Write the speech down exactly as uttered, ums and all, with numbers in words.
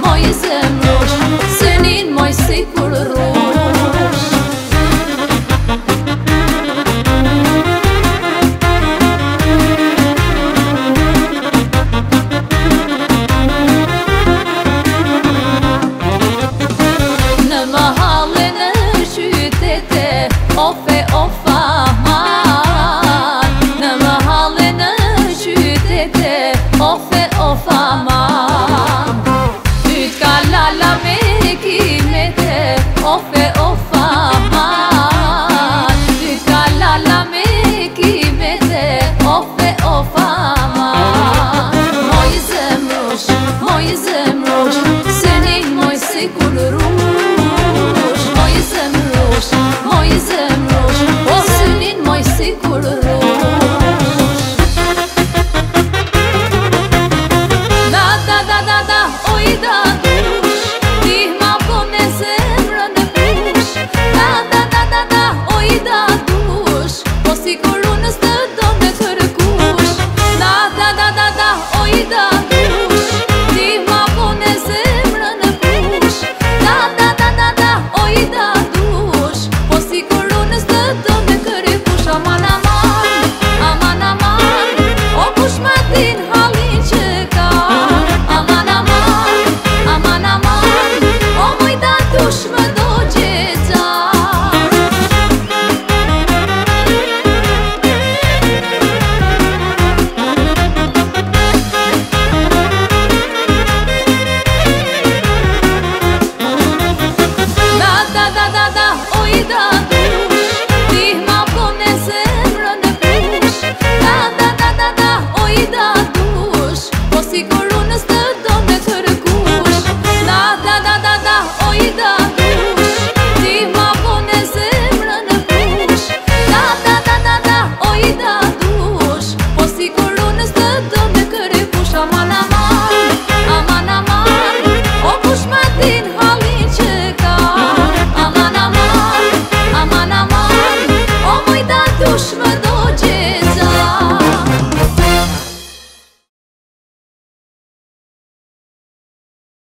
moj zemrush, senin moj si kur rush. Në mahalle në qytete, ofe ofa man. Në mahalle në qytete, ofe ofa man. Yt ka lala me kimete, ofe ofa man. Yt ka lala me kimete, ofe ofa man. Moj zemrush, moj zemrush, senin moj si kur rush.